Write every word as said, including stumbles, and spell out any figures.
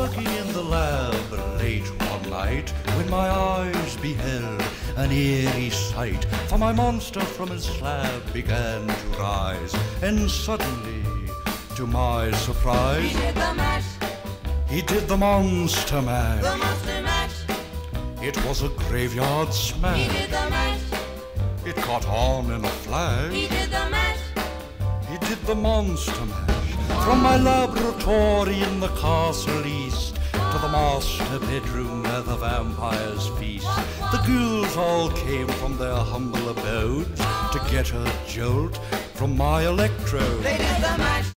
working in the lab late one night when my eyes beheld an eerie sight, for my monster from his slab began to rise, and suddenly, to my surprise, He did the mash, he did the monster mash. the monster mash. It was a graveyard smash. He did the mash, It caught on in a flash. he did the mash. He did the monster mash. From my laboratory in the castle east to the master bedroom where the vampires feast, the ghouls all came from their humble abodes to get a jolt from my electrode. They did the mash.